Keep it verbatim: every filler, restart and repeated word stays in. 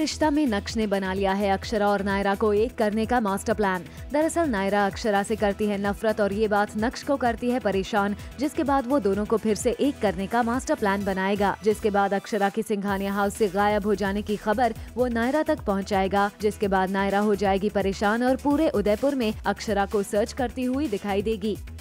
रिश्ता में नक्श ने बना लिया है अक्षरा और नायरा को एक करने का मास्टर प्लान। दरअसल नायरा अक्षरा से करती है नफरत और ये बात नक्श को करती है परेशान, जिसके बाद वो दोनों को फिर से एक करने का मास्टर प्लान बनाएगा। जिसके बाद अक्षरा की सिंघानिया हाउस से गायब हो जाने की खबर वो नायरा तक पहुंचाएगा, जिसके बाद नायरा हो जाएगी परेशान और पूरे उदयपुर में अक्षरा को सर्च करती हुई दिखाई देगी।